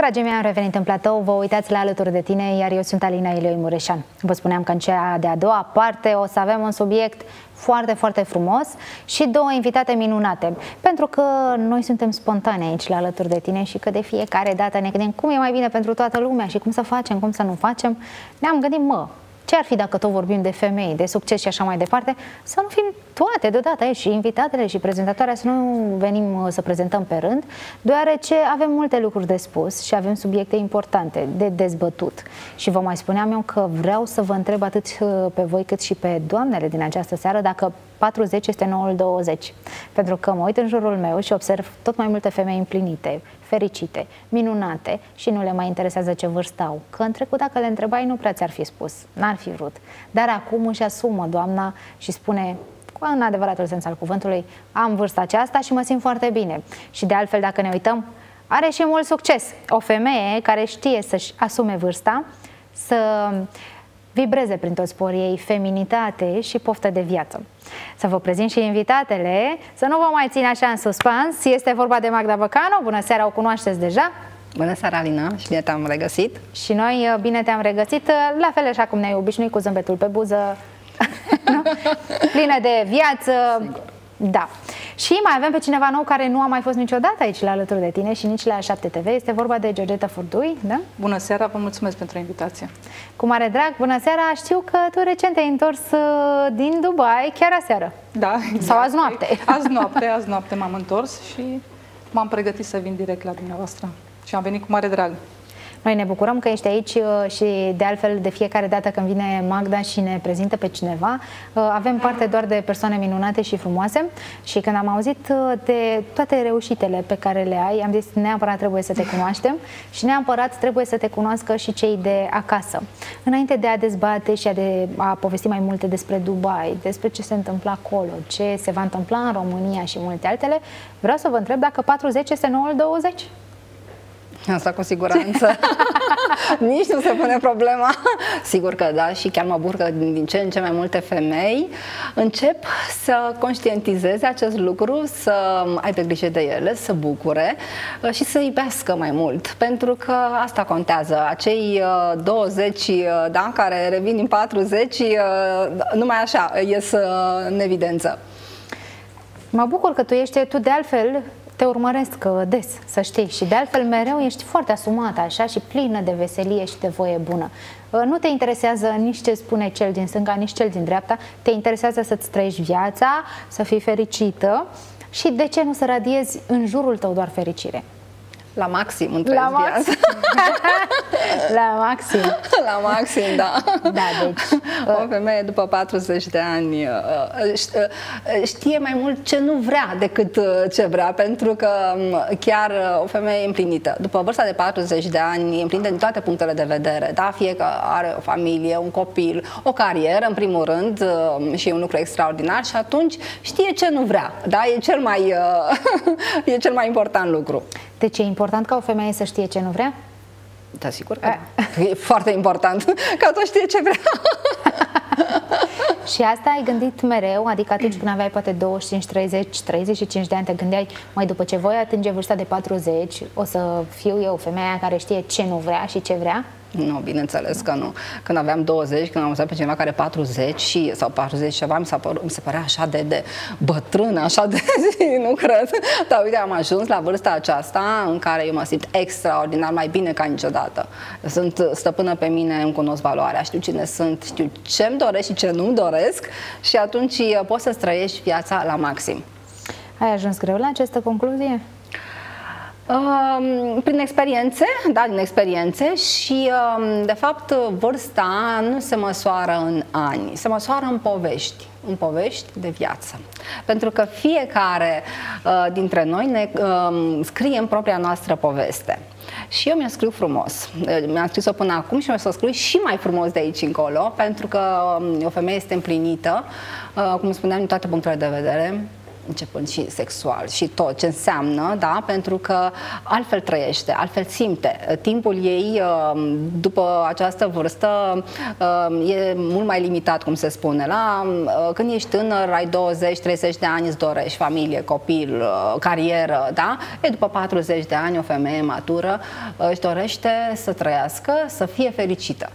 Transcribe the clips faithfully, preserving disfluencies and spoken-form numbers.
Dragii mei, am revenit în platou, vă uitați la Alături de Tine, iar eu sunt Alina Ilioi Mureșan. Vă spuneam că în cea de-a doua parte o să avem un subiect foarte, foarte frumos și două invitate minunate, pentru că noi suntem spontane aici la Alături de Tine și că de fiecare dată ne gândim cum e mai bine pentru toată lumea și cum să facem, cum să nu facem. Ne-am gândit, mă, ce ar fi dacă tot vorbim de femei, de succes și așa mai departe, să nu fim toate deodată aici, și invitatele și prezentatoarea, să nu venim să prezentăm pe rând, deoarece avem multe lucruri de spus și avem subiecte importante de dezbătut. Și vă mai spuneam eu că vreau să vă întreb atât pe voi cât și pe doamnele din această seară dacă patruzeci este noul douăzeci. Pentru că mă uit în jurul meu și observ tot mai multe femei împlinite, fericite, minunate și nu le mai interesează ce vârstă au. Că în trecut dacă le întrebai nu prea ți-ar fi spus, n-ar fi vrut. Dar acum își asumă doamna și spune, în adevăratul sens al cuvântului, am vârsta aceasta și mă simt foarte bine. Și de altfel, dacă ne uităm, are și mult succes. O femeie care știe să-și asume vârsta, să vibreze prin toți porii ei feminitate și poftă de viață. Să vă prezint și invitatele, să nu vă mai țin așa în suspans. Este vorba de Magda Băcanu. Bună seara, o cunoașteți deja. Bună seara, Alina, și bine te-am regăsit. Și noi bine te-am regăsit, la fel așa cum ne-ai obișnuit, cu zâmbetul pe buză, plină de viață. Sigur. Da. Și mai avem pe cineva nou care nu a mai fost niciodată aici la Alături de Tine și nici la șapte T V. Este vorba de Georgeta Furdui, da? Bună seara, vă mulțumesc pentru invitație. Cu mare drag, bună seara. Știu că tu recent te-ai întors din Dubai, chiar aseară. Da. Sau azi noapte. Azi noapte, azi noapte m-am întors și m-am pregătit să vin direct la dumneavoastră. Și am venit cu mare drag. Noi ne bucurăm că ești aici și de altfel de fiecare dată când vine Magda și ne prezintă pe cineva, avem parte doar de persoane minunate și frumoase și când am auzit de toate reușitele pe care le ai, am zis neapărat trebuie să te cunoaștem și neapărat trebuie să te cunoască și cei de acasă. Înainte de a dezbate și a, de, a povesti mai multe despre Dubai, despre ce se întâmplă acolo, ce se va întâmpla în România și multe altele, vreau să vă întreb dacă patruzeci este noul douăzeci? Asta cu siguranță. Nici nu se pune problema. Sigur că da, și chiar mă bucur că din ce în ce mai multe femei încep să conștientizeze acest lucru, să aibă grijă de ele, să bucure și să iubească mai mult. Pentru că asta contează. Acei douăzeci, da, care revin din patruzeci, numai așa ies în evidență. Mă bucur că tu ești, tu de altfel te urmăresc des, să știi, și de altfel mereu ești foarte asumată așa și plină de veselie și de voie bună. Nu te interesează nici ce spune cel din stânga, nici cel din dreapta, te interesează să-ți trăiești viața, să fii fericită și de ce nu să radiezi în jurul tău doar fericire? La maxim îmi trăiesc la maxim. La maxim. La maxim, da. Da, deci o femeie după patruzeci de ani știe mai mult ce nu vrea decât ce vrea, pentru că chiar o femeie împlinită după vârsta de patruzeci de ani e împlinită din toate punctele de vedere, da? Fie că are o familie, un copil, o carieră în primul rând și e un lucru extraordinar și atunci știe ce nu vrea, da? E cel mai, e cel mai important lucru. Deci e important ca o femeie să știe ce nu vrea? Da, sigur că da. E foarte important ca tot știe ce vrea. Și asta ai gândit mereu? Adică atunci când aveai poate douăzeci și cinci, treizeci, treizeci și cinci de ani, te gândeai, mai după ce voi atinge vârsta de patruzeci, o să fiu eu femeia care știe ce nu vrea și ce vrea? Nu, bineînțeles că nu. Când aveam douăzeci, când am văzut pe cineva care patruzeci și, sau patruzeci ceva, mi, mi se părea așa de, de bătrână, așa de zi, nu cred. Dar uite, am ajuns la vârsta aceasta în care eu mă simt extraordinar, mai bine ca niciodată. Sunt stăpână pe mine, îmi cunosc valoarea, știu cine sunt, știu ce-mi doresc și ce nu-mi doresc și atunci poți să-ți trăiești viața la maxim. Ai ajuns greu la această concluzie? Uh, prin experiențe, da, din experiențe și uh, de fapt vârsta nu se măsoară în ani, se măsoară în povești, în povești de viață. Pentru că fiecare uh, dintre noi ne uh, scrie în propria noastră poveste. Și eu mi-o scriu frumos. Mi-am scris-o până acum și mi-o să o scriu și mai frumos de aici încolo, pentru că o femeie este împlinită, uh, cum spuneam, din toate punctele de vedere. începând și sexual și tot ce înseamnă, da? Pentru că altfel trăiește, altfel simte. Timpul ei, după această vârstă, e mult mai limitat, cum se spune. La, când ești tânăr, ai douăzeci treizeci de ani, îți dorești familie, copil, carieră, da? E, după patruzeci de ani, o femeie matură își dorește să trăiască, să fie fericită.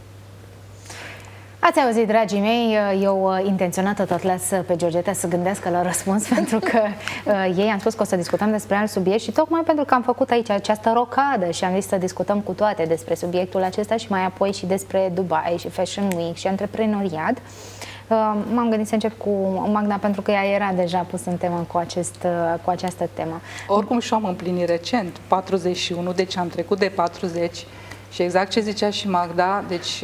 Ați auzit, dragii mei, eu intenționată tot las pe Georgeta să gândească la răspuns, pentru că uh, ei am spus că o să discutăm despre alt subiect și tocmai pentru că am făcut aici această rocadă și am zis să discutăm cu toate despre subiectul acesta și mai apoi și despre Dubai și Fashion Week și antreprenoriat. Uh, M-am gândit să încep cu Magda, pentru că ea era deja pus în temă cu, acest, uh, cu această temă. Oricum și eu am împlinit recent patruzeci și unu, deci am trecut de patruzeci. Și exact ce zicea și Magda, deci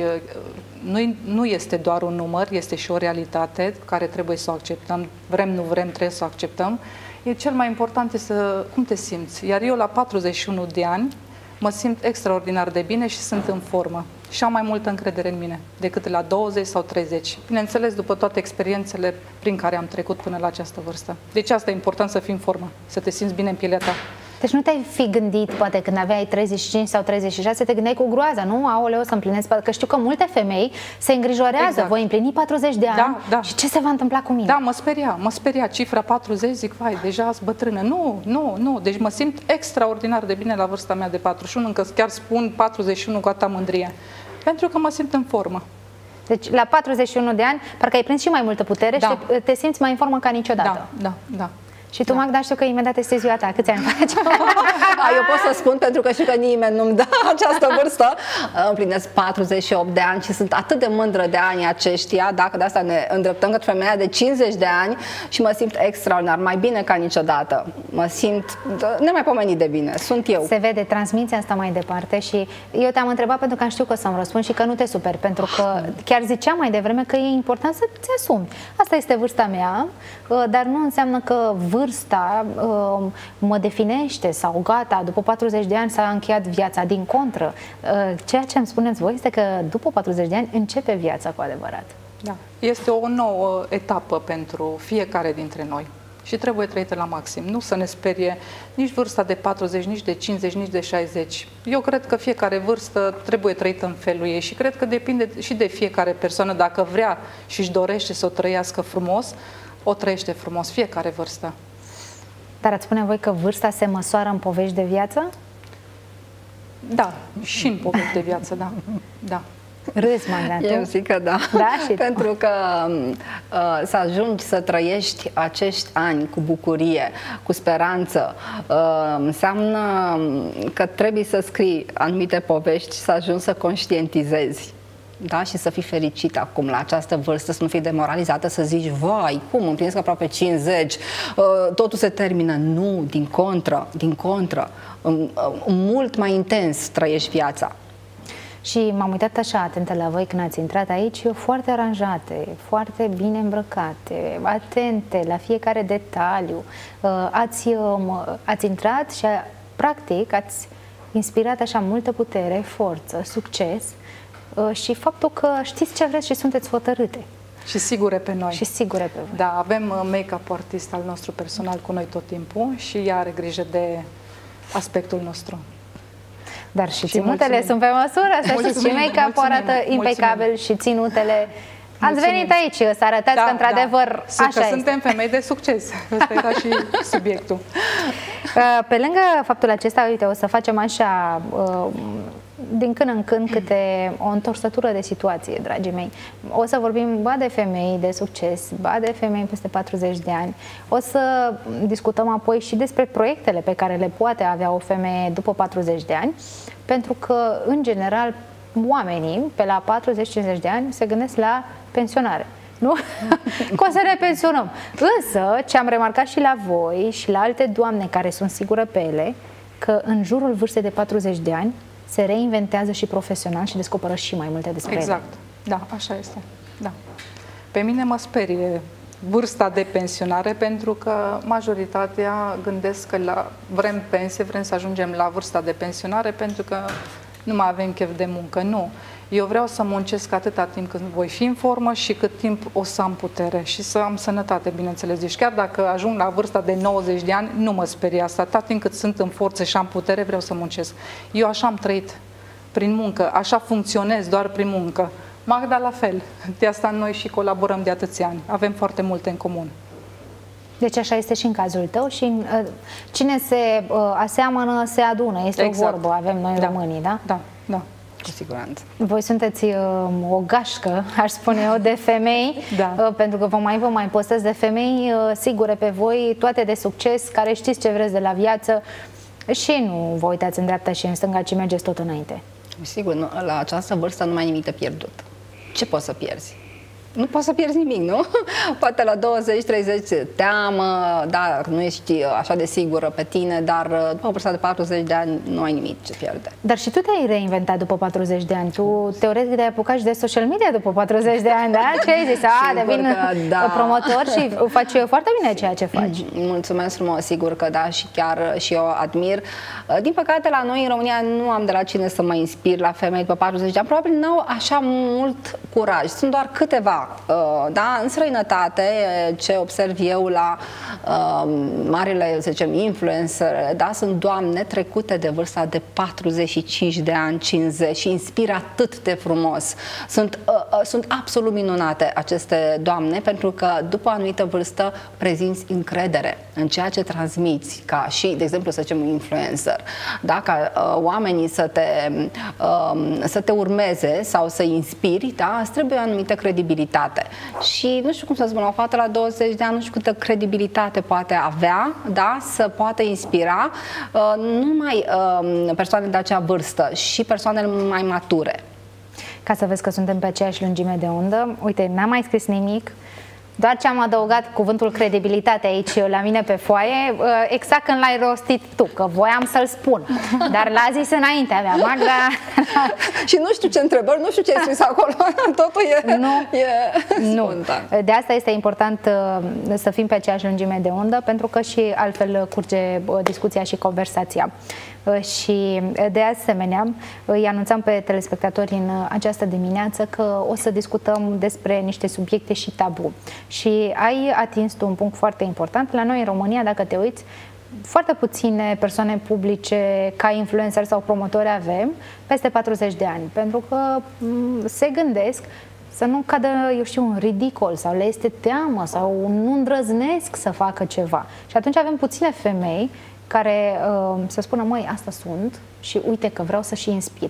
nu, nu este doar un număr, este și o realitate care trebuie să o acceptăm, vrem, nu vrem, trebuie să o acceptăm. E cel mai important este să, cum te simți. Iar eu la patruzeci și unu de ani mă simt extraordinar de bine și sunt în formă. Și am mai multă încredere în mine decât la douăzeci sau treizeci. Bineînțeles, după toate experiențele prin care am trecut până la această vârstă. Deci asta e important, să fii în formă, să te simți bine în pielea ta. Deci nu te-ai fi gândit, poate când aveai treizeci și cinci sau treizeci și șase, te gândeai cu groaza, nu? Aoleu, să împlinesc, că știu că multe femei se îngrijorează, exact. Voi împlini patruzeci de ani, da, da. Și ce se va întâmpla cu mine? Da, mă speria, mă speria cifra patruzeci, zic, vai, deja sunt bătrână. Nu, nu, nu, deci mă simt extraordinar de bine la vârsta mea de patruzeci și unu, încă chiar spun patruzeci și unu cu atâta mândrie, pentru că mă simt în formă. Deci la patruzeci și unu de ani, parcă ai prins și mai multă putere, da. Și te, te simți mai în formă ca niciodată. Da, da, da. Și tu, da. Magda, știu că imediat este ziua ta. Câți ani faci? Eu pot să spun, pentru că știu că nimeni nu-mi dă această vârstă. Împlinesc patruzeci și opt de ani și sunt atât de mândră de anii aceștia, dacă de asta ne îndreptăm către femeia de cincizeci de ani și mă simt extraordinar, mai bine ca niciodată. Mă simt nemaipomenit de bine. Sunt eu. Se vede, transmiți asta mai departe și eu te-am întrebat pentru că am știu că o să-mi răspund și că nu te superi, pentru că chiar ziceam mai devreme că e important să-ți asumi. Asta este vârsta mea, dar nu înseamnă că vârsta uh, mă definește sau gata, după patruzeci de ani s-a încheiat viața. Din contră, uh, ceea ce îmi spuneți voi este că după patruzeci de ani începe viața cu adevărat. Da. Este o nouă etapă pentru fiecare dintre noi și trebuie trăită la maxim. Nu să ne sperie nici vârsta de patruzeci, nici de cincizeci, nici de șaizeci. Eu cred că fiecare vârstă trebuie trăită în felul ei și cred că depinde și de fiecare persoană, dacă vrea și își dorește să o trăiască frumos, o trăiește frumos, fiecare vârstă. Dar ați spune voi că vârsta se măsoară în povești de viață? Da, și în povești de viață, da. Da. Râzi, Magda, Eu zic că da, da? Și pentru că uh, să ajungi să trăiești acești ani cu bucurie, cu speranță, uh, înseamnă că trebuie să scrii anumite povești și să ajungi să conștientizezi. Da? Și să fii fericită acum la această vârstă, să nu fii demoralizată, să zici, vai, cum, împlinesc aproape cincizeci, uh, totul se termină. Nu, din contră, din contră, um, uh, mult mai intens trăiești viața. Și m-am uitat așa atentă la voi când ați intrat aici, foarte aranjate, foarte bine îmbrăcate, atente la fiecare detaliu. Ați, ați intrat și practic ați inspirat așa multă putere, forță, succes și faptul că știți ce vreți și sunteți hotărâte. Și sigure pe noi. Și sigure pe voi. Da, avem make-up artist al nostru personal cu noi tot timpul și ea are grijă de aspectul nostru. Dar și, și ținutele mulțumim. Sunt pe măsură, să știți, și make-up arată impecabil și ținutele. Ați mulțumim. Venit aici să arătați da, că într-adevăr da. Așa că este. Suntem femei de succes. Ăsta era și subiectul. Pe lângă faptul acesta, uite, o să facem așa din când în când câte o întorsătură de situație, dragii mei. O să vorbim ba de femei de succes, ba de femei peste patruzeci de ani. O să discutăm apoi și despre proiectele pe care le poate avea o femeie după patruzeci de ani, pentru că, în general, oamenii pe la patruzeci cincizeci de ani se gândesc la pensionare. Nu? Că o să ne pensionăm. Însă, ce am remarcat și la voi și la alte doamne care sunt sigură pe ele, că în jurul vârstei de patruzeci de ani se reinventează și profesional și descoperă și mai multe despre exact. Ele. Da, așa este. Da. Pe mine mă sperie vârsta de pensionare, pentru că majoritatea gândesc că la, vrem pensie, vrem să ajungem la vârsta de pensionare pentru că nu mai avem chef de muncă. Nu. Eu vreau să muncesc atâta timp când voi fi în formă și cât timp o să am putere și să am sănătate, bineînțeles. Deci chiar dacă ajung la vârsta de nouăzeci de ani, nu mă sperie asta. Atâta timp cât sunt în forță și am putere, vreau să muncesc. Eu așa am trăit, prin muncă, așa funcționez, doar prin muncă. Magda la fel. De asta noi și colaborăm de atâția ani. Avem foarte multe în comun. Deci așa este și în cazul tău și uh, cine se uh, aseamănă se adună, este exact. O vorbă, avem noi da. Românii, da? Da, da. Cu siguranță. Voi sunteți uh, o gașcă, aș spune eu, de femei, da. uh, pentru că vă mai vă mai postez de femei uh, sigure pe voi, toate de succes, care știți ce vreți de la viață și nu vă uitați în dreapta și în stânga, ci mergeți tot înainte. Sigur, nu, la această vârstă nu mai ai nimic de pierdut. Ce poți să pierzi? Nu poți să pierzi nimic, nu? Poate la douăzeci treizeci teamă, dar nu ești așa de sigură pe tine, dar după vârsta de patruzeci de ani nu ai nimic ce pierde. Dar și tu te-ai reinventat după patruzeci de ani. Tu teoretic te-ai apucat și de social media după patruzeci de ani, da? Ce ai zis? A, devin da. promotor și faci foarte bine ceea ce faci. Mulțumesc frumos, sigur că da, și chiar și eu admir. Din păcate, la noi în România nu am de la cine să mă inspir la femei după patruzeci de ani. Probabil nu au așa mult curaj. Sunt doar câteva. Da, în străinătate, ce observ eu la uh, marile, să zicem, influencer, da, sunt doamne trecute de vârsta de patruzeci și cinci de ani, cincizeci și inspiră atât de frumos. Sunt, uh, uh, sunt absolut minunate aceste doamne, pentru că după o anumită vârstă prezinți încredere în ceea ce transmiți, ca și, de exemplu, să zicem, influencer, da, ca uh, oamenii să te, uh, să te urmeze sau să inspiri, da, îți trebuie o anumită credibilitate. Și nu știu cum să spun, o fată la douăzeci de ani, nu știu câtă credibilitate poate avea, da, să poată inspira uh, nu numai uh, persoane de acea vârstă, și persoanele mai mature. Ca să vezi că suntem pe aceeași lungime de undă, uite, n-am mai scris nimic, doar ce am adăugat cuvântul credibilitate aici la mine pe foaie, exact când l-ai rostit tu, că voiam să-l spun, dar l-a zis înaintea mea, Magda. Și nu știu ce întrebări, nu știu ce ai scris acolo, totul e, nu, e nu. De asta este important să fim pe aceeași lungime de undă, pentru că și altfel curge discuția și conversația. Și de asemenea îi anunțam pe telespectatori în această dimineață că o să discutăm despre niște subiecte și tabu. Și ai atins tu un punct foarte important. La noi în România, dacă te uiți, foarte puține persoane publice ca influencer sau promotori avem peste patruzeci de ani, pentru că se gândesc să nu cadă, eu știu, un ridicol sau le este teamă sau nu îndrăznesc să facă ceva. Și atunci avem puține femei care uh, să spună, măi, asta sunt și uite că vreau să și inspir.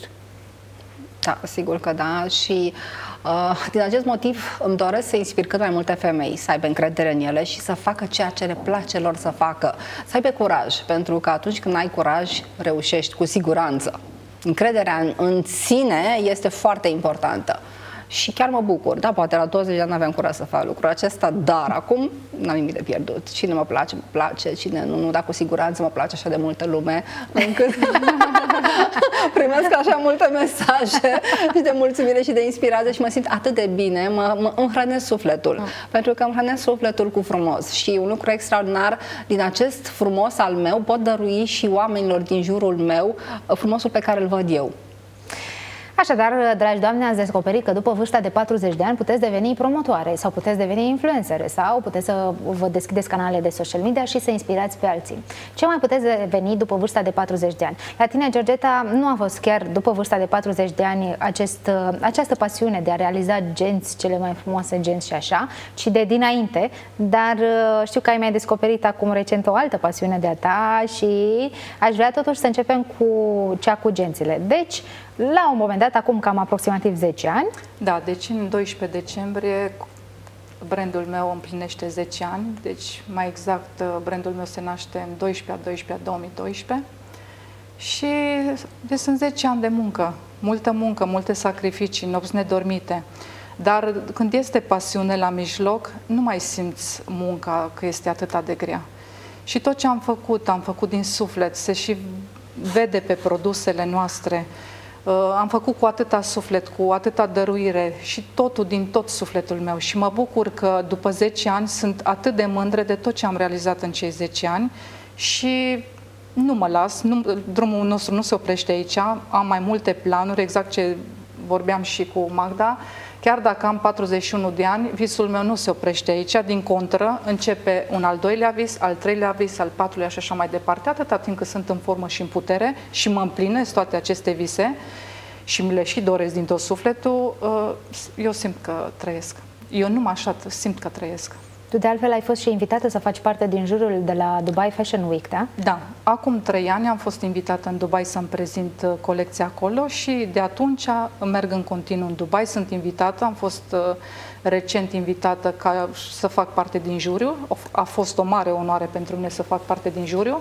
Da, sigur că da, și uh, din acest motiv îmi doresc să inspir cât mai multe femei să aibă încredere în ele și să facă ceea ce le place lor să facă, să aibă curaj, pentru că atunci când ai curaj, reușești cu siguranță. Încrederea în, în sine este foarte importantă. Și chiar mă bucur, da, poate la douăzeci de ani n-aveam curaj să fac lucrul acesta, dar acum n-am nimic de pierdut. Cine mă place, mă place, cine nu, nu, dar cu siguranță mă place așa de multă lume, încât primesc așa multe mesaje și de mulțumire și de inspirație și mă simt atât de bine, mă, mă îmi hrănesc sufletul, mm. pentru că îmi hrănesc sufletul cu frumos și un lucru extraordinar, din acest frumos al meu pot dărui și oamenilor din jurul meu frumosul pe care îl văd eu. Așadar, dragi doamne, ați descoperit că după vârsta de patruzeci de ani puteți deveni promotoare sau puteți deveni influencere sau puteți să vă deschideți canale de social media și să inspirați pe alții. Ce mai puteți deveni după vârsta de patruzeci de ani? La tine, Georgeta, nu a fost chiar după vârsta de patruzeci de ani acest, această pasiune de a realiza genți, cele mai frumoase genți și așa, ci de dinainte, dar știu că ai mai descoperit acum recent o altă pasiune de-a ta și aș vrea totuși să începem cu cea cu gențile. Deci, la un moment dat, acum cam aproximativ zece ani. Da, deci în doisprezece decembrie brandul meu împlinește zece ani, deci mai exact brandul meu se naște în doisprezece a doisprezece a două mii doisprezece și deci sunt zece ani de muncă, multă muncă, multe sacrificii, nopți nedormite. Dar când este pasiune la mijloc, nu mai simți munca că este atât de grea. Și tot ce am făcut, am făcut din suflet, se și vede pe produsele noastre. Uh, am făcut cu atâta suflet, cu atâta dăruire și totul din tot sufletul meu și mă bucur că după zece ani sunt atât de mândră de tot ce am realizat în cei zece ani și nu mă las, nu, drumul nostru nu se oprește aici, am mai multe planuri, exact ce vorbeam și cu Magda, chiar dacă am patruzeci și unu de ani, visul meu nu se oprește aici, din contră, începe un al doilea vis, al treilea vis, al patrulea și așa mai departe, atâta timp cât sunt în formă și în putere și mă împlinesc toate aceste vise și mi le și doresc din tot sufletul, eu simt că trăiesc. Eu numai așa simt că trăiesc. Tu de altfel ai fost și invitată să faci parte din jurul de la Dubai Fashion Week, da? Da. Acum trei ani am fost invitată în Dubai să-mi prezint colecția acolo și de atunci merg în continuu în Dubai, sunt invitată, am fost recent invitată ca să fac parte din juriu, a fost o mare onoare pentru mine să fac parte din juriu.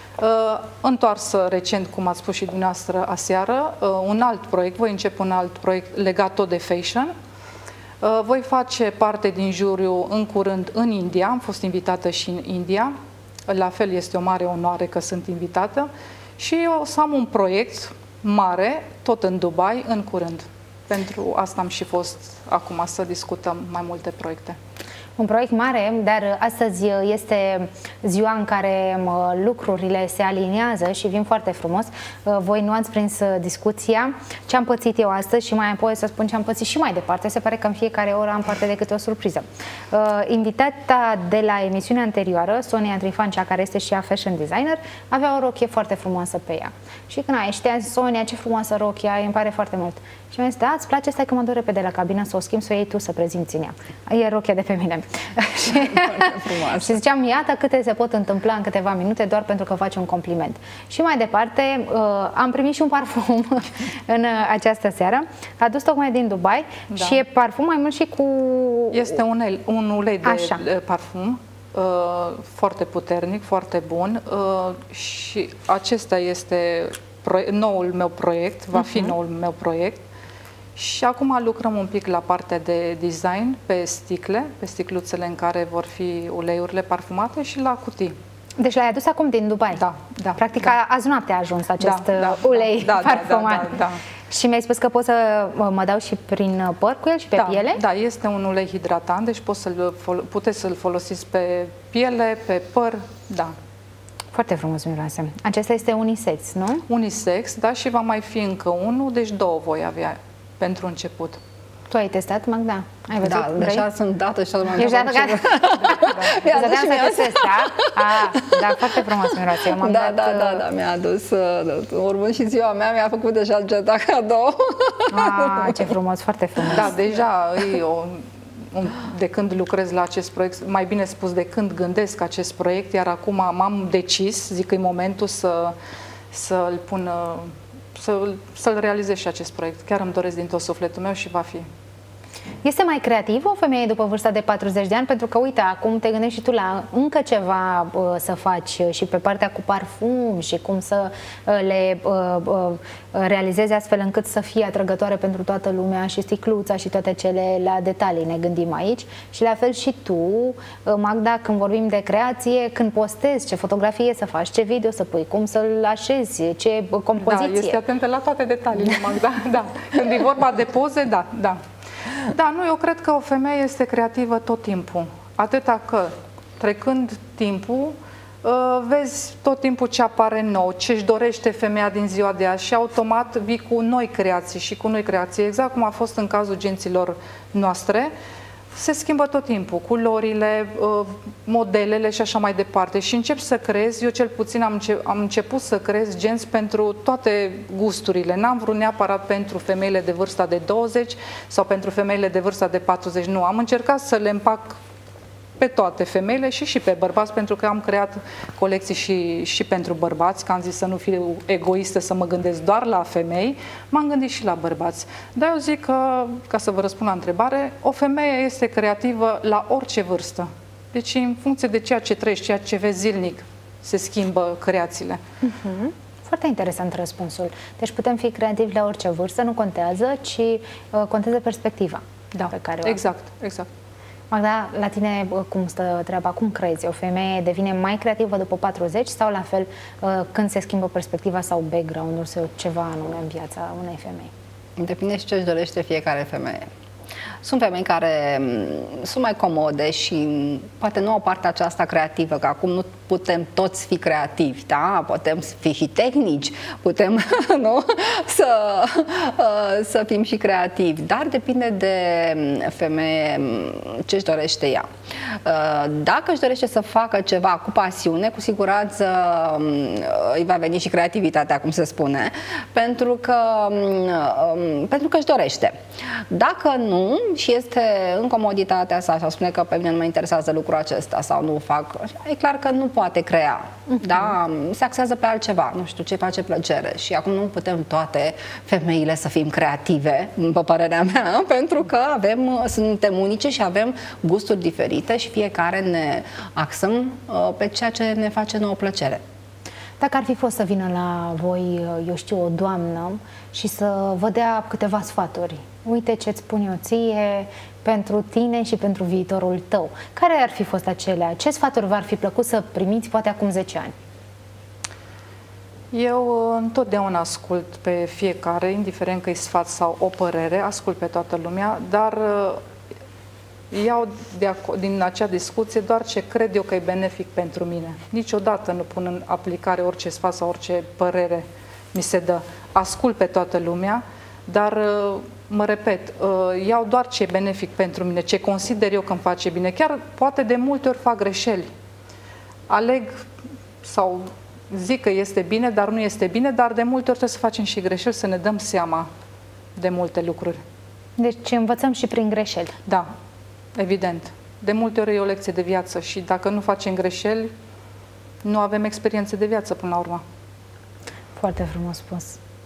Întoarsă recent, cum ați spus și dumneavoastră aseară, un alt proiect, voi începe un alt proiect legat tot de fashion. Voi face parte din juriu în curând în India, am fost invitată și în India, la fel este o mare onoare că sunt invitată și eu o să am un proiect mare, tot în Dubai, în curând. Pentru asta am și fost acum să discutăm mai multe proiecte. Un proiect mare, dar astăzi este ziua în care lucrurile se aliniază și vin foarte frumos. Voi nu ați prins discuția, ce am pățit eu astăzi și mai apoi să spun ce am pățit și mai departe. Se pare că în fiecare oră am parte de câte o surpriză. Invitata de la emisiunea anterioară, Sonia Trifancea, care este și ea fashion designer, avea o rochie foarte frumoasă pe ea. Și când a ieșit, Sonia, ce frumoasă rochie ai, îmi pare foarte mult. Și mi-a zis, da, îți place, stai că mă duc repede la cabină să o schimb, să o iei tu să prezinți în ea. E rochia de pe mine. și, și ziceam, iată câte se pot întâmpla în câteva minute doar pentru că faci un compliment. Și mai departe, uh, am primit și un parfum în uh, această seară, adus tocmai din Dubai, da. Și e parfum mai mult și cu... Este un, un ulei de Așa. parfum uh, foarte puternic, foarte bun uh, și acesta este noul meu proiect, va fi uh-huh. noul meu proiect. Și acum lucrăm un pic la partea de design pe sticle, pe sticluțele în care vor fi uleiurile parfumate și la cutii. Deci l-ai adus acum din Dubai? Da, da. Practic da. azi noapte a ajuns acest da, da, ulei da, parfumat. Da, da, da, da. Și mi-ai spus că pot să mă dau și prin păr cu el și pe da, piele? Da, este un ulei hidratant, deci poți să-l, puteți să-l folosiți pe piele, pe păr, da. Foarte frumos miroase. Acesta este unisex, nu? Unisex, da, și va mai fi încă unul, deci două voi avea pentru început. Tu ai testat, Magda? Ai văzut? Da, deja sunt dată și altă. Ești dată gata? Mi-a adus și mi-a adus. Da, foarte frumos miroase. Da, dat... da, da, da, mi-a adus. Urmând și ziua mea, mi-a făcut deja geta cadou. Ah, ce frumos, foarte frumos. Da, deja e o... de când lucrez la acest proiect, mai bine spus, de când gândesc acest proiect, iar acum m-am decis, zic că e momentul să, să-l pun, să-l, să-l realizez și acest proiect. Chiar îmi doresc din tot sufletul meu și va fi. Este mai creativă o femeie după vârsta de patruzeci de ani? Pentru că, uite, acum te gândești și tu la încă ceva uh, să faci și pe partea cu parfum și cum să uh, le uh, uh, realizezi astfel încât să fie atrăgătoare pentru toată lumea și sticluța și toate cele la detalii ne gândim aici. Și la fel și tu, uh, Magda, când vorbim de creație, când postezi, ce fotografie să faci, ce video să pui, cum să-l așezi, ce compoziție. Da, este atentă la toate detaliile, Magda. Da. Când e vorba de poze, da, da. Da, nu, eu cred că o femeie este creativă tot timpul. Atâta că, trecând timpul, vezi tot timpul ce apare nou, ce își dorește femeia din ziua de azi și automat vii cu noi creații și cu noi creații, exact cum a fost în cazul genților noastre. Se schimbă tot timpul, culorile, modelele și așa mai departe și încep să creez, eu cel puțin am, înce am început să creez genți pentru toate gusturile, n-am vrut neapărat pentru femeile de vârsta de douăzeci sau pentru femeile de vârsta de patruzeci, nu, am încercat să le împac pe toate femeile și și pe bărbați, pentru că am creat colecții și, și pentru bărbați, că am zis să nu fiu egoistă, să mă gândesc doar la femei, m-am gândit și la bărbați. Dar eu zic că, ca să vă răspund la întrebare, o femeie este creativă la orice vârstă. Deci în funcție de ceea ce trăiești, ceea ce vezi zilnic, se schimbă creațiile. Uh-huh. Foarte interesant răspunsul. Deci putem fi creativi la orice vârstă, nu contează, ci uh, contează perspectiva da, pe care o exact, exact. Magda, la tine cum stă treaba? Cum crezi? O femeie devine mai creativă după patruzeci sau la fel când se schimbă perspectiva sau background-ul sau ceva anume în viața unei femei? Depinde și ce își dorește fiecare femeie. Sunt femei care sunt mai comode și poate nu au partea aceasta creativă, că acum nu putem toți fi creativi, da? Putem fi și tehnici, putem nu? Să, să fim și creativi, dar depinde de femeie ce își dorește ea. Dacă își dorește să facă ceva cu pasiune, cu siguranță îi va veni și creativitatea, cum se spune, pentru că, pentru că își dorește. Dacă nu și este în comoditatea sa și spune că pe mine nu mă interesează lucrul acesta sau nu fac, e clar că nu poate crea. Uh-huh. Da? Se axează pe altceva, nu știu ce face plăcere și acum nu putem toate femeile să fim creative, după părerea mea, pentru că avem, suntem unice și avem gusturi diferite și fiecare ne axăm uh, pe ceea ce ne face nouă plăcere. Dacă ar fi fost să vină la voi, eu știu, o doamnă și să vă dea câteva sfaturi, uite ce-ți spun eu ție pentru tine și pentru viitorul tău, care ar fi fost acelea? Ce sfaturi v-ar fi plăcut să primiți poate acum zece ani? Eu întotdeauna ascult pe fiecare, indiferent că e sfat sau o părere, ascult pe toată lumea, dar iau de din acea discuție doar ce cred eu că e benefic pentru mine. Niciodată nu pun în aplicare orice sfat sau orice părere mi se dă. Ascult pe toată lumea, dar, mă repet, iau doar ce e benefic pentru mine, ce consider eu că îmi face bine. Chiar poate de multe ori fac greșeli. Aleg sau zic că este bine, dar nu este bine, dar de multe ori trebuie să facem și greșeli, să ne dăm seama de multe lucruri. Deci învățăm și prin greșeli. Da, evident. De multe ori e o lecție de viață și dacă nu facem greșeli, nu avem experiențe de viață până la urmă. Foarte frumos spus.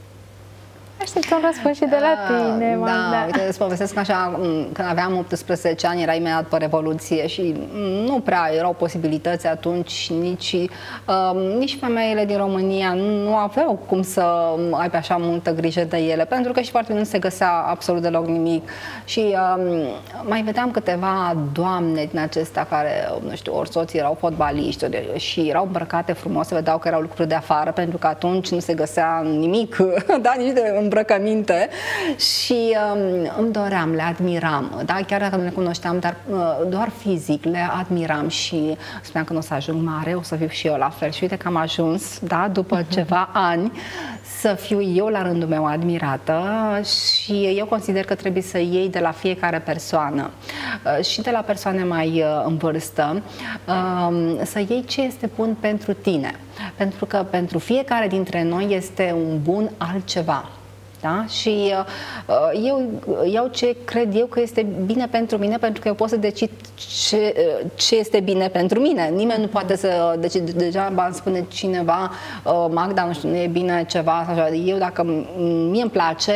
Aștept un răspuns și de la tine, da, da, uite, îți povestesc așa, când aveam optsprezece ani, era imediat pe Revoluție și nu prea erau posibilități atunci, nici, uh, nici femeile din România nu aveau cum să aibă așa multă grijă de ele, pentru că și foarte nu se găsea absolut deloc nimic. Și uh, mai vedeam câteva doamne din acestea care, nu știu, ori soții erau fotbaliști ori, și erau îmbrăcate frumos, se vedeau că erau lucruri de afară, pentru că atunci nu se găsea nimic, da, nici de îmbrăcăminte și um, îmi doream, le admiram, da? Chiar dacă nu le cunoșteam, dar uh, doar fizic le admiram și spuneam că nu o să ajung mare, o să fiu și eu la fel. Și uite că am ajuns, da, după uh-huh. ceva ani, să fiu eu la rândul meu admirată și eu consider că trebuie să iei de la fiecare persoană uh, și de la persoane mai uh, în vârstă uh, să iei ce este bun pentru tine. Pentru că pentru fiecare dintre noi este un bun altceva. Da? Și uh, eu iau ce cred eu că este bine pentru mine, pentru că eu pot să decid ce, ce este bine pentru mine. Nimeni nu poate să decide. Degeaba îmi spune cineva, uh, Magda, nu știu, nu e bine ceva sau așa. Eu, dacă mie îmi place,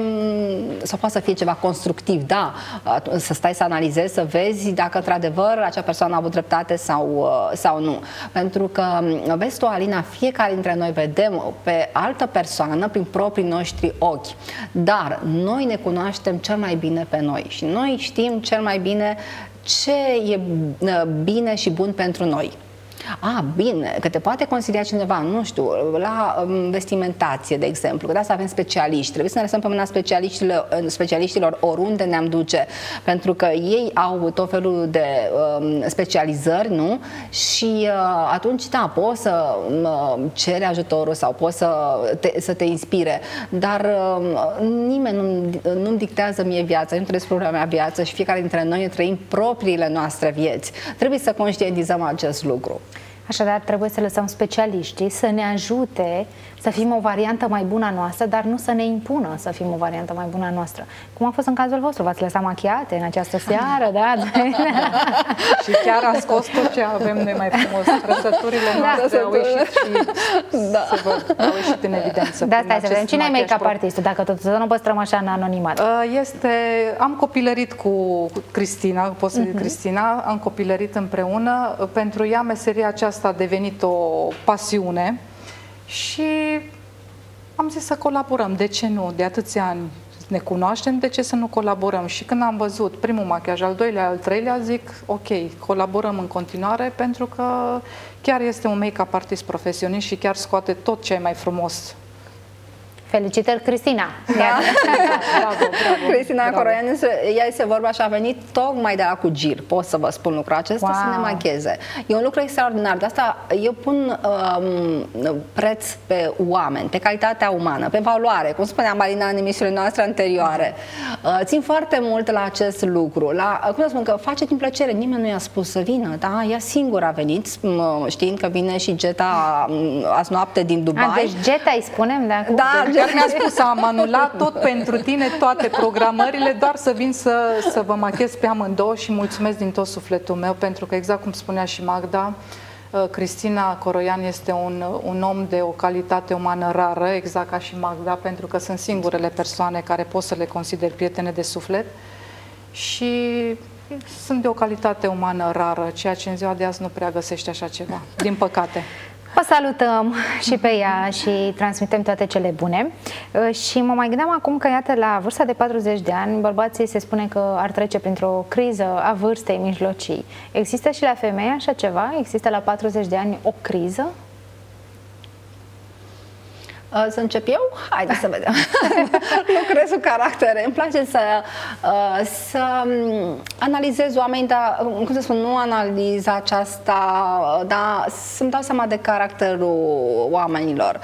sau poate să fie ceva constructiv, da, să stai să analizezi, să vezi dacă într-adevăr acea persoană a avut dreptate sau, uh, sau nu. Pentru că, vezi tu, Alina, fiecare dintre noi vedem pe altă persoană prin proprii noștri ochi. Dar noi ne cunoaștem cel mai bine pe noi și noi știm cel mai bine ce e bine și bun pentru noi. A, bine, că te poate consilia cineva, nu știu, la vestimentație, de exemplu, că de asta avem specialiști. Trebuie să ne lăsăm pe mâna specialiștilor, specialiștilor oriunde ne-am duce, pentru că ei au tot felul de um, specializări, nu? Și uh, atunci, da, poți să uh, ceri ajutorul sau poți să te, să te inspire, dar uh, nimeni nu, nu-mi dictează mie viața, nu trebuie să problema mea viață și fiecare dintre noi ne trăim propriile noastre vieți. Trebuie să conștientizăm acest lucru. Așadar, trebuie să lăsăm specialiștii să ne ajute să fim o variantă mai bună a noastră, dar nu să ne impună să fim o variantă mai bună a noastră. Cum a fost în cazul vostru? V-ați lăsat machiate în această seară, da? Și chiar a scos tot ce avem noi mai frumos. Trăsăturile noastre da, au ieșit și da. se văd, au ieșit în evidență. Da, stai să vedem. Cine e make-up artistul, dacă tot să nu păstrăm așa în anonimat? Este, am copilărit cu Cristina, pot să zic uh-huh. Cristina, am copilărit împreună. Pentru ea meseria aceasta a devenit o pasiune. Și am zis să colaborăm, de ce nu? De atâția ani ne cunoaștem, de ce să nu colaborăm? Și când am văzut primul machiaj, al doilea, al treilea, zic, ok, colaborăm în continuare, pentru că chiar este un make-up artist profesionist și chiar scoate tot ce e mai frumos Felicitări, Cristina! Da. Bravo, bravo, Cristina bravo. Coroian, ea este vorba și a venit tocmai de la Cugir, pot să vă spun lucrul acesta, wow. să ne macheze. E un lucru extraordinar, de asta eu pun um, preț pe oameni, pe calitatea umană, pe valoare, cum spunea Marina în emisiunile noastre anterioare. Uh, țin foarte mult la acest lucru, la, cum să spun, că face din plăcere, nimeni nu i-a spus să vină, da? Ea singură a venit, știind că vine și Geta azi noapte din Dubai. A, deci Geta îi spunem, da? Da, Chiar mi-a spus, am anulat tot pentru tine, toate programările, doar să vin să, să vă machez pe amândouă și mulțumesc din tot sufletul meu, pentru că exact cum spunea și Magda, Cristina Coroian este un, un om de o calitate umană rară, exact ca și Magda, pentru că sunt singurele persoane care pot să le consider prietene de suflet și sunt de o calitate umană rară, ceea ce în ziua de azi nu prea găsește așa ceva, din păcate. O salutăm și pe ea și transmitem toate cele bune. Și mă mai gândeam acum că, iată, la vârsta de patruzeci de ani, bărbații se spune că ar trece printr-o criză a vârstei mijlocii. Există și la femei așa ceva? Există la patruzeci de ani o criză? Să încep eu? Haideți să vedem. Lucrez cu caractere. Îmi place să, să analizez oamenii, dar, cum să spun, nu analiza aceasta, dar să-mi dau seama de caracterul oamenilor.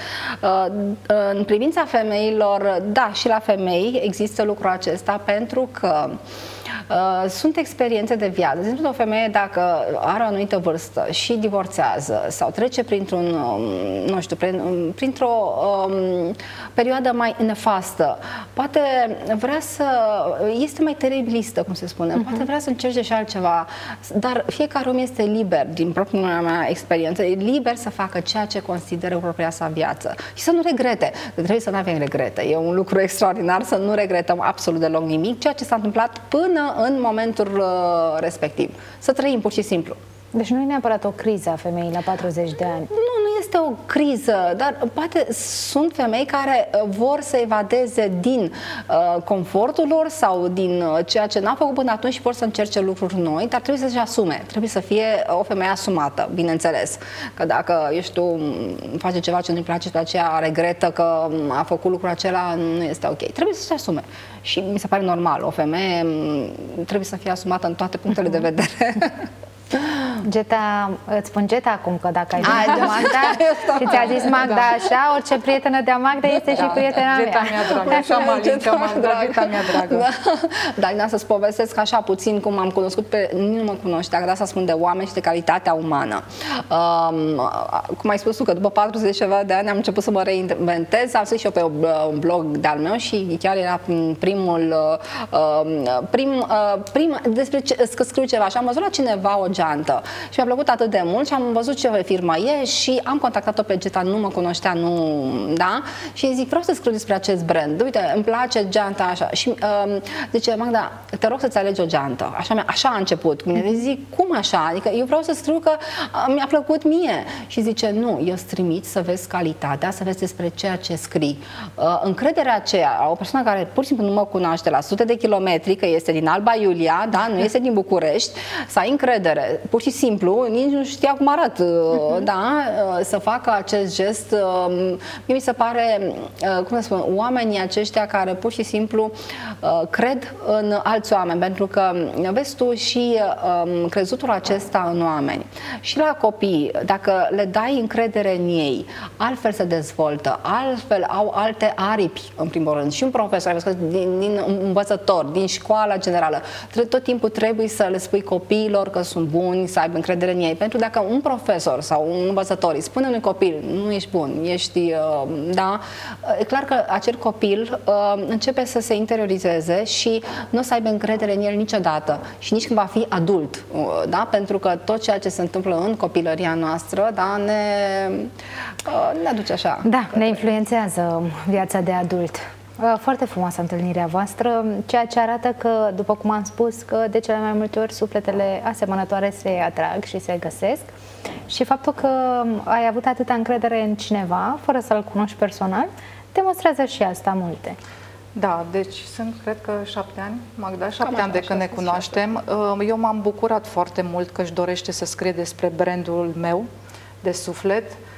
În privința femeilor, da, și la femei există lucrul acesta, pentru că Uh, sunt experiențe de viață. De exemplu, o femeie, dacă are o anumită vârstă și divorțează sau trece printr-un, um, nu știu, prin, um, printr-o um, perioadă mai nefastă, poate vrea să, este mai teribilistă, cum se spune, uh-huh. poate vrea să încerce și altceva, dar fiecare om este liber, din propria mea experiență, e liber să facă ceea ce consideră propria sa viață și să nu regrete. Trebuie să nu avem regrete. E un lucru extraordinar să nu regretăm absolut deloc nimic, ceea ce s-a întâmplat până în momentul uh, respectiv. Să trăim pur și simplu. Deci nu e neapărat o criză a femeii la patruzeci de ani. Nu, nu este o criză, dar poate sunt femei care vor să evadeze din uh, confortul lor sau din uh, ceea ce n-au făcut până atunci și vor să încerce lucruri noi, dar trebuie să-și asume, trebuie să fie o femeie asumată, bineînțeles. Că dacă, eu știu, face ceva ce nu-i place, după aceea regretă că a făcut lucrul acela, nu este ok. Trebuie să-și asume. Și mi se pare normal, o femeie trebuie să fie asumată în toate punctele de vedere. Geta, îți spun Geta acum că dacă ai venit cu Magda și ți-a zis Magda da. așa, orice prietenă de-a Magda este da. și prietena mea. Geta mea dragă, așa Malinca Magda, Geta mea dragă. Da. Dar din asta să-ți povestesc așa puțin cum am cunoscut pe, nu mă cunoștea, dar asta spun de oameni și de calitatea umană. Um, cum ai spus tu, că după patruzeci ceva de ani am început să mă reinventez, am scris și eu pe un blog de-al meu și chiar era primul uh, prim, uh, prim despre ce, că scriu ceva și am văzut la cineva o geantă și mi-a plăcut atât de mult și am văzut ce firmă e și am contactat-o pe Geta, nu mă cunoștea, nu, da? Și îi zic, vreau să scriu despre acest brand. Uite, îmi place geanta așa. Și um, zice, Magda, te rog să-ți alegi o geantă. Așa, așa a început. Mine zic, cum așa? Adică eu vreau să scriu că uh, mi-a plăcut mie. Și zice, nu, eu îți trimit să vezi calitatea, să vezi despre ceea ce scrii. Uh, încrederea aceea, o persoană care pur și simplu nu mă cunoaște la sute de kilometri, că este din Alba Iulia, da? Nu este din București, să ai încredere. Pur și simplu, nici nu știa cum arăt, uh-huh. da? Să facă acest gest. Uh, mie mi se pare, uh, cum să spun, oamenii aceștia care pur și simplu uh, cred în alți oameni, pentru că vezi tu și uh, crezutul acesta în oameni. Și la copii, dacă le dai încredere în ei, altfel se dezvoltă, altfel au alte aripi, în primul rând. Și un profesor, din, din învățător, din școala generală, tot timpul trebuie să le spui copiilor că sunt buni, să aibă încredere în ei. Pentru că dacă un profesor sau un învățător îi spune unui copil, nu ești bun, ești, da, e clar că acel copil începe să se interiorizeze și nu o să aibă încredere în el niciodată și nici când va fi adult, da, pentru că tot ceea ce se întâmplă în copilăria noastră, da, ne, ne aduce așa. Da, ne influențează viața de adult. Foarte frumoasă întâlnirea voastră, ceea ce arată că, după cum am spus, că de cele mai multe ori sufletele asemănătoare se atrag și se găsesc și faptul că ai avut atâta încredere în cineva, fără să-l cunoști personal, demonstrează și asta multe. Da, deci sunt, cred că, șapte ani, Magda, șapte ani de când ne cunoaștem. Eu m-am bucurat foarte mult că își dorește să scrie despre brandul meu de suflet.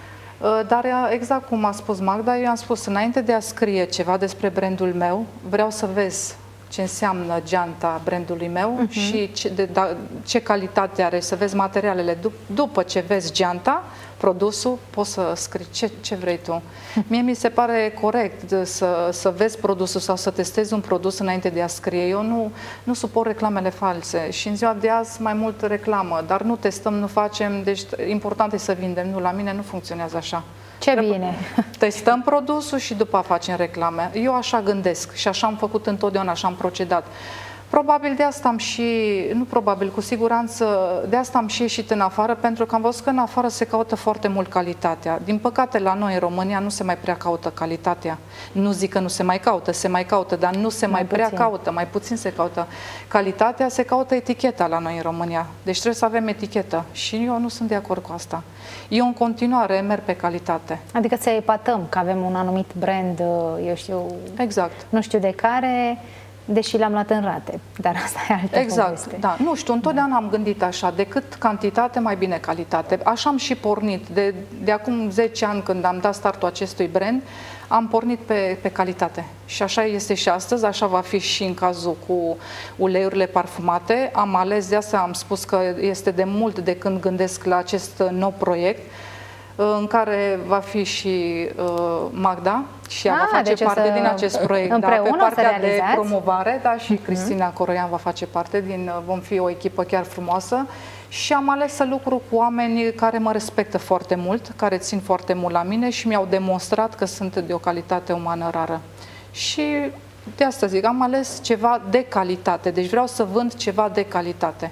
Dar exact cum a spus Magda, eu am spus, înainte de a scrie ceva despre brandul meu, vreau să vezi ce înseamnă geanta brandului meu uh-huh. și ce, de, da, ce calitate are, să vezi materialele. Dup, după ce vezi geanta, produsul, poți să scrii ce, ce vrei tu. Mie mi se pare corect să, să vezi produsul sau să testezi un produs înainte de a scrie. Eu nu, nu suport reclamele false și în ziua de azi mai mult reclamă, dar nu testăm, nu facem, deci important e să vindem. Nu, la mine nu funcționează așa. Ce bine! Testăm produsul și după facem reclame. Eu așa gândesc și așa am făcut întotdeauna, așa am procedat. Probabil de asta am și, nu probabil, cu siguranță, de asta am și ieșit în afară, pentru că am văzut că în afară se caută foarte mult calitatea. Din păcate, la noi, în România, nu se mai prea caută calitatea. Nu zic că nu se mai caută, se mai caută, dar nu se mai, mai prea caută, mai puțin se caută calitatea, se caută eticheta la noi în România. Deci trebuie să avem etichetă și eu nu sunt de acord cu asta. Eu în continuare merg pe calitate. Adică să epatăm că avem un anumit brand, eu știu, exact. Nu știu de care, deși l-am luat în rate, dar asta e altă Exact, poveste. da. Nu știu, întotdeauna am gândit așa, decât cantitate, mai bine calitate. Așa am și pornit. De, de acum zece ani, când am dat startul acestui brand, am pornit pe, pe calitate. Și așa este și astăzi, așa va fi și în cazul cu uleiurile parfumate. Am ales, de asta am spus că este de mult de când gândesc la acest nou proiect, în care va fi și uh, Magda și ea ah, va face deci parte din acest proiect. Da, pe partea de promovare, da, și uh-huh. Cristina Coroian va face parte din, vom fi o echipă chiar frumoasă și am ales să lucru cu oameni care mă respectă foarte mult, care țin foarte mult la mine și mi-au demonstrat că sunt de o calitate umană rară. Și de asta zic, am ales ceva de calitate, deci vreau să vând ceva de calitate.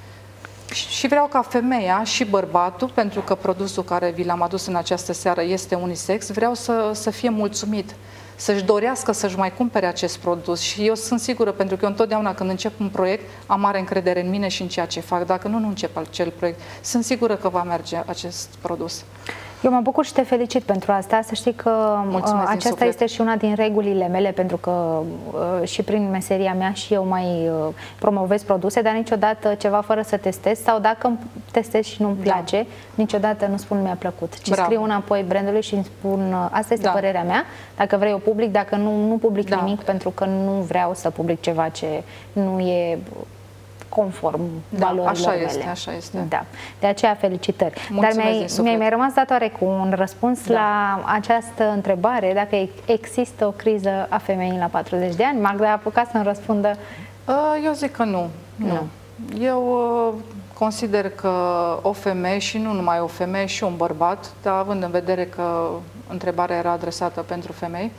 Și vreau ca femeia și bărbatul, pentru că produsul care vi l-am adus în această seară este unisex, vreau să, să fie mulțumit, să-și dorească să-și mai cumpere acest produs. Și eu sunt sigură, pentru că eu întotdeauna când încep un proiect, am mare încredere în mine și în ceea ce fac. Dacă nu, nu încep acel proiect. Sunt sigură că va merge acest produs. Eu mă bucur și te felicit pentru asta. Să știi că Mulțumesc aceasta este și una din regulile mele, pentru că și prin meseria mea și eu mai promovez produse, dar niciodată ceva fără să testez, sau dacă testez și nu-mi place, da. niciodată nu spun mi-a plăcut, ci Bravo. scriu înapoi brandului și îmi spun asta este da. părerea mea, dacă vrei o public, dacă nu, nu public da. nimic, pentru că nu vreau să public ceva ce nu e conform da, valorilor așa mele. Este, așa este. Da. De aceea felicitări. Mulțumesc. Dar mi-ai mi mai rămas datoare cu un răspuns da. la această întrebare, dacă există o criză a femeii la patruzeci de ani. Magda a apucat să-mi răspundă. Eu zic că nu. nu. nu. Eu consider că o femeie, și nu numai o femeie, și un bărbat, dar având în vedere că întrebarea era adresată pentru femei,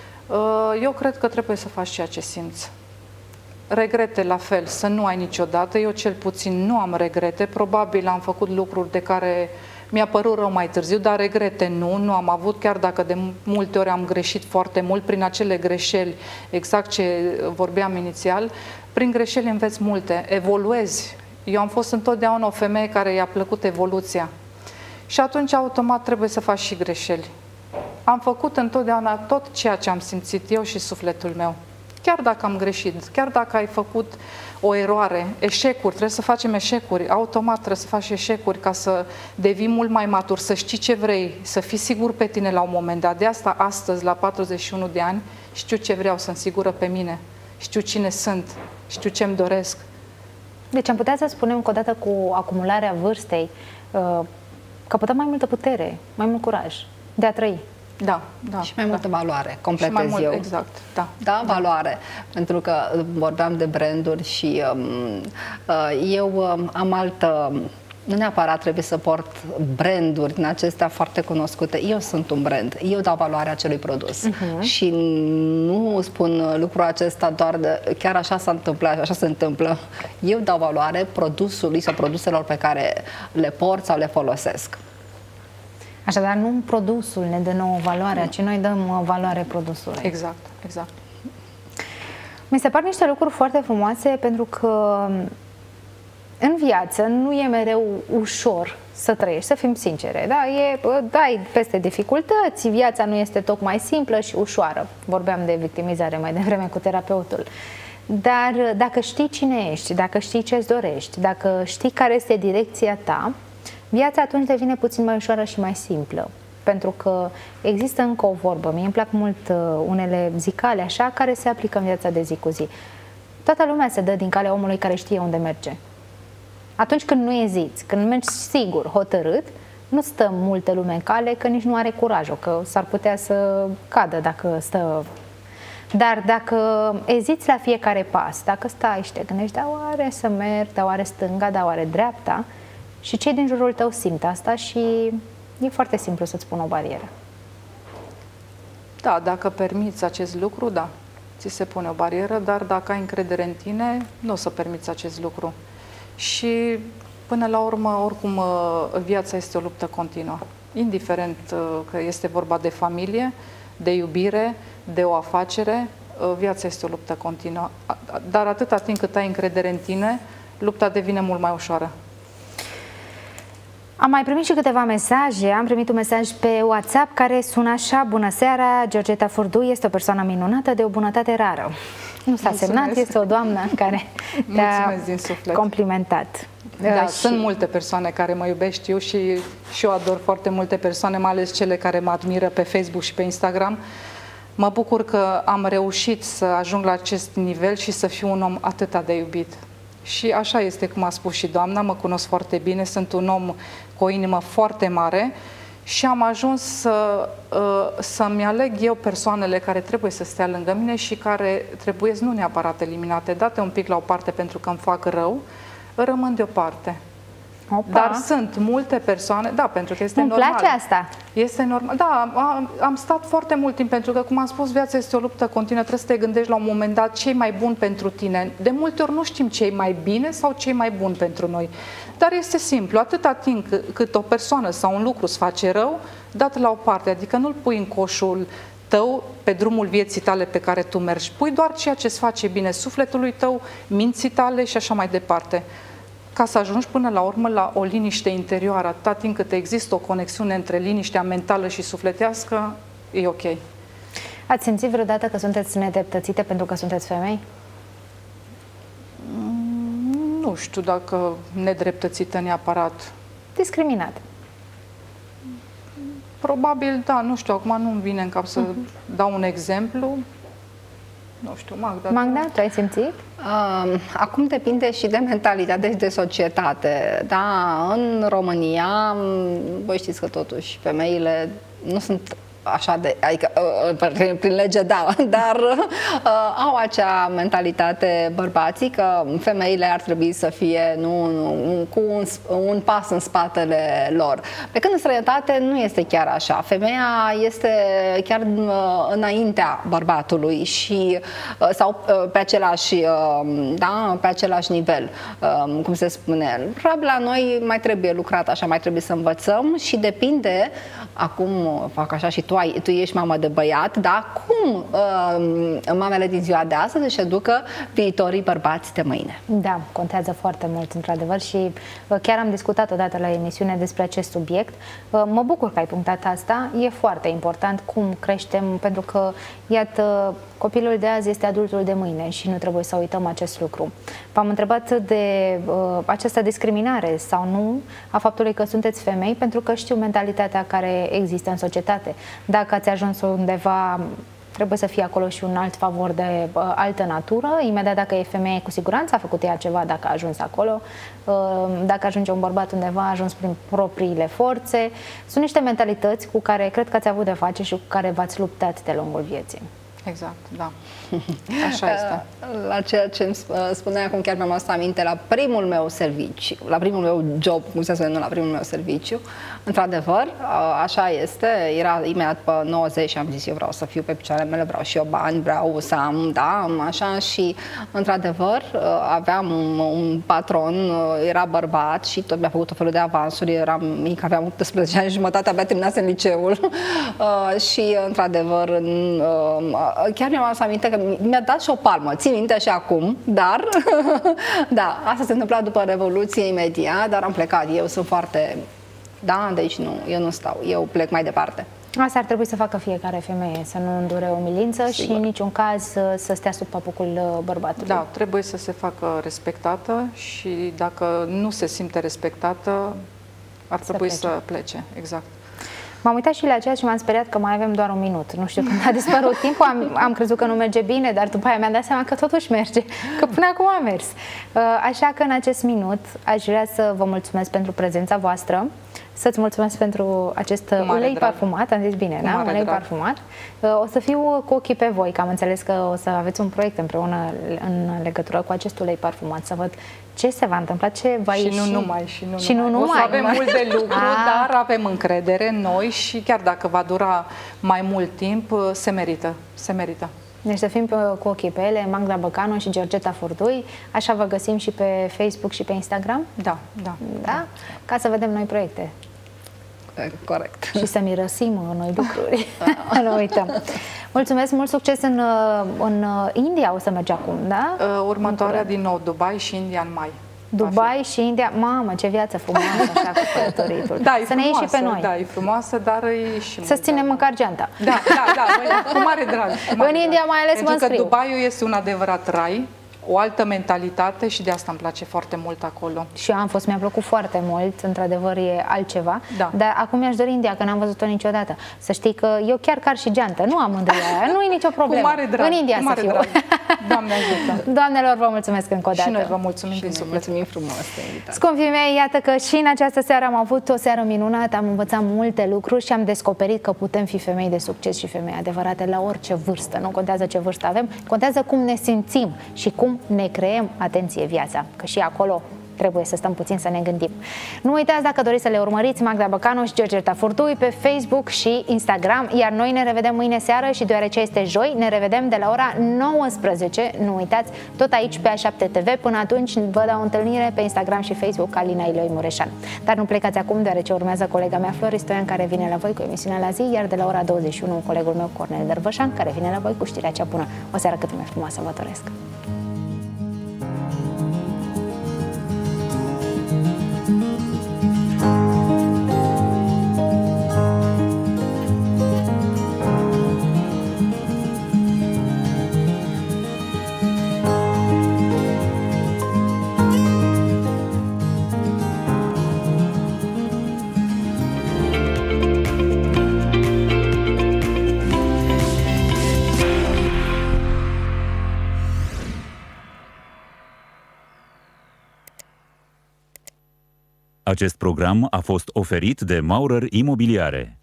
eu cred că trebuie să faci ceea ce simți. Regrete la fel, să nu ai niciodată. Eu cel puțin nu am regrete, probabil am făcut lucruri de care mi-a părut rău mai târziu, dar regrete nu, nu am avut, chiar dacă de multe ori am greșit foarte mult prin acele greșeli, exact ce vorbeam inițial, prin greșeli înveți multe, evoluezi. Eu am fost întotdeauna o femeie care i-a plăcut evoluția și atunci automat trebuie să faci și greșeli. Am făcut întotdeauna tot ceea ce am simțit eu și sufletul meu. Chiar dacă am greșit, chiar dacă ai făcut o eroare, eșecuri, trebuie să facem eșecuri, automat trebuie să faci eșecuri ca să devii mult mai matur, să știi ce vrei, să fii sigur pe tine la un moment dat. De asta astăzi, la patruzeci și unu de ani, știu ce vreau, sunt sigură pe mine, știu cine sunt, știu ce-mi doresc. Deci am putea să spunem că odată cu acumularea vârstei căpătăm mai multă putere, mai mult curaj de a trăi. Da, da, și mai multă da. valoare, completez și mai mult, eu. Exact, da. Da, valoare, pentru că vorbeam de branduri și um, uh, eu um, am altă, nu neapărat trebuie să port branduri din acestea foarte cunoscute. Eu sunt un brand, eu dau valoare acelui produs. Uh-huh. Și nu spun lucrul acesta doar de, chiar așa s-a întâmplat, așa se întâmplă. Eu dau valoare produsului sau produselor pe care le port sau le folosesc. Așadar, nu produsul ne dă nouă valoare, ci noi dăm valoare produsului. Exact, exact. Mi se par niște lucruri foarte frumoase, pentru că în viață nu e mereu ușor să trăiești, să fim sincere. Da, e, dai peste dificultăți, viața nu este tocmai simplă și ușoară. Vorbeam de victimizare mai devreme cu terapeutul. Dar dacă știi cine ești, dacă știi ce-ți dorești, dacă știi care este direcția ta, viața atunci devine puțin mai ușoară și mai simplă. pentru că există încă o vorbă. Mie îmi plac mult uh, unele zicale așa, care se aplică în viața de zi cu zi. Toată lumea se dă din calea omului care știe unde merge. Atunci când nu eziți, când mergi sigur, hotărât, nu stă multă lume în cale, că nici nu are curajul, că s-ar putea să cadă dacă stă. Dar dacă eziți la fiecare pas, dacă stai și te gândești, da, oare să merg, da, oare stânga, da, oare dreapta, și cei din jurul tău simt asta și e foarte simplu să-ți pun o barieră. Da, dacă permiți acest lucru, da, ți se pune o barieră, dar dacă ai încredere în tine, nu o să permiți acest lucru. Și până la urmă, oricum, viața este o luptă continuă. Indiferent că este vorba de familie, de iubire, de o afacere, viața este o luptă continuă. Dar atâta timp cât ai încredere în tine, lupta devine mult mai ușoară. Am mai primit și câteva mesaje. Am primit un mesaj pe WhatsApp care sună așa: bună seara, Georgeta Furdu este o persoană minunată, de o bunătate rară. Nu s-a semnat, este o doamnă care te-a complimentat. Da, și... sunt multe persoane care mă iubesc, eu și, și eu ador foarte multe persoane, mai ales cele care mă admiră pe Facebook și pe Instagram. Mă bucur că am reușit să ajung la acest nivel și să fiu un om atât de iubit. Și așa este, cum a spus și doamna, mă cunosc foarte bine, sunt un om cu o inimă foarte mare și am ajuns să, să-mi aleg eu persoanele care trebuie să stea lângă mine și care trebuie nu neapărat eliminate, date un pic la o parte pentru că îmi fac rău, rămân deoparte. Opa. Dar sunt multe persoane, da, pentru că este Îmi normal. Îmi place asta. Este normal. Da, am, am stat foarte mult timp, pentru că, cum am spus, viața este o luptă continuă, trebuie să te gândești la un moment dat ce e mai bun pentru tine. De multe ori nu știm ce e mai bine sau ce e mai bun pentru noi. Dar este simplu, atâta timp cât o persoană sau un lucru îți face rău, dat la o parte, adică nu-l pui în coșul tău, pe drumul vieții tale pe care tu mergi. Pui doar ceea ce îți face bine sufletului tău, minții tale și așa mai departe. Ca să ajungi până la urmă la o liniște interioară, atâta timp cât există o conexiune între liniștea mentală și sufletească, e ok. Ați simțit vreodată că sunteți nedreptățite pentru că sunteți femei? Nu știu dacă nedreptățită neapărat. Discriminat. Probabil, da, nu știu, acum nu-mi vine în cap să uh-huh. dau un exemplu. Nu știu, Magda. Magda, tu ai simțit? Uh, acum depinde și de mentalitate și de societate. Da, în România, voi știți că totuși femeile nu sunt așa de, adică uh, prin lege da, dar uh, au acea mentalitate bărbații că femeile ar trebui să fie nu, nu, cu un, un pas în spatele lor. Pe când în străinătate nu este chiar așa. Femeia este chiar uh, înaintea bărbatului și uh, sau uh, pe același uh, da, pe același nivel, uh, cum se spune. Probabil la noi mai trebuie lucrat așa, mai trebuie să învățăm și depinde, acum fac așa și tu, ai, tu ești mamă de băiat, da? Cum uh, mamele din ziua de astăzi își educă viitorii bărbați de mâine? Da, contează foarte mult, într-adevăr, și uh, chiar am discutat odată la emisiune despre acest subiect. Uh, mă bucur că ai punctat asta, e foarte important cum creștem, pentru că, iată, copilul de azi este adultul de mâine și nu trebuie să uităm acest lucru. V-am întrebat de uh, această discriminare sau nu a faptului că sunteți femei, pentru că știu mentalitatea care există în societate. Dacă ați ajuns undeva, trebuie să fie acolo și un alt favor de uh, altă natură. Imediat dacă e femeie, cu siguranță a făcut ea ceva dacă a ajuns acolo. Uh, dacă ajunge un bărbat undeva, a ajuns prin propriile forțe. Sunt niște mentalități cu care cred că ați avut de face și cu care v-ați luptat de lungul vieții. Exact, da. Așa este. La ceea ce îmi spunea acum, chiar mi-am adus aminte, la primul meu serviciu, la primul meu job, cum se spune, nu la primul meu serviciu, într-adevăr, așa este, era imediat pe nouăzeci și am zis, eu vreau să fiu pe picioarele mele, vreau și eu bani, vreau să am, da, așa, și într-adevăr aveam un, un patron, era bărbat și tot mi-a făcut tot felul de avansuri, eram mic, aveam optsprezece ani și jumătate, abia terminasem liceul și într-adevăr chiar mi-am adus aminte că mi-a dat și o palmă, țin minte și acum, dar da, asta se întâmpla după Revoluție imediat, dar am plecat, eu sunt foarte, da, deci nu, eu nu stau, eu plec mai departe. Asta ar trebui să facă fiecare femeie, să nu îndure umilință. Sigur. Și în niciun caz să, să stea sub papucul bărbatului. Da, trebuie să se facă respectată și dacă nu se simte respectată, ar trebui să plece, să plece. Exact. M-am uitat și la ceea și m-am speriat că mai avem doar un minut. Nu știu când a dispărut timpul, am, am crezut că nu merge bine, dar după aia mi-am dat seama că totuși merge, că până acum a mers. Așa că în acest minut aș vrea să vă mulțumesc pentru prezența voastră, să-ți mulțumesc pentru acest ulei drag. parfumat, am zis bine, da? Ulei drag. parfumat. O să fiu cu ochii pe voi, că am înțeles că o să aveți un proiect împreună în legătură cu acest ulei parfumat, să văd ce se va întâmpla, ce va și ieși. Nu numai, și nu și numai. Nu numai. O să avem mult de lucru, dar avem încredere în noi și chiar dacă va dura mai mult timp, se merită, se merită. Deci să fim pe, cu ochii pe ele, Magda Băcanu și Georgeta Furdui, așa vă găsim și pe Facebook și pe Instagram? Da, da. Da? Ca să vedem noi proiecte. Corect. Și să mirosim noi lucruri. Nu uităm. Mulțumesc, mult succes în, în India, o să mergi acum, da? Următoarea din nou, Dubai și India în mai. Dubai și India, mamă, ce viață frumoasă așa cu călătoritul. Da, e să ne iei și pe noi. Da, e frumoasă, dar e și să ținem măcar geanta. Da, da, da, băi, cu mare drag. Cu mare în India mai ales Pentru mă înscriu. că Dubaiul este un adevărat rai, o altă mentalitate și de asta îmi place foarte mult acolo. Și eu am fost, mi-a plăcut foarte mult, într-adevăr e altceva, da. Dar acum mi-aș dori India, că n-am văzut-o niciodată. Să știi că eu chiar car și geantă, nu am mândria aia, nu e nicio problemă. Cu mare drag, în India cu mare să fiu. Drag. Doamne ajută. Doamnelor, vă mulțumesc încă o dată. Și noi vă mulțumim din suflet. Mulțumim frumos. Scumpii mei, iată că și în această seară am avut o seară minunată, am învățat multe lucruri și am descoperit că putem fi femei de succes și femei adevărate la orice vârstă. Nu contează ce vârstă avem, contează cum ne simțim și cum ne creăm, atenție, viața, că și acolo trebuie să stăm puțin să ne gândim. Nu uitați, dacă doriți să le urmăriți, Magda Băcanu și Georgeta Furdui pe Facebook și Instagram, iar noi ne revedem mâine seară și deoarece este joi, ne revedem de la ora nouăsprezece. Nu uitați, tot aici pe A șapte T V. Până atunci vă dau o întâlnire pe Instagram și Facebook, Alina Iloi Mureșan. Dar nu plecați acum, deoarece urmează colega mea Flori Stoian, care vine la voi cu emisiunea la zi, iar de la ora douăzeci și unu colegul meu Cornel Dărvășan, care vine la voi cu știrea cea bună. O seară cât mai frumoasă vă doresc! Acest program a fost oferit de Maurer Imobiliare.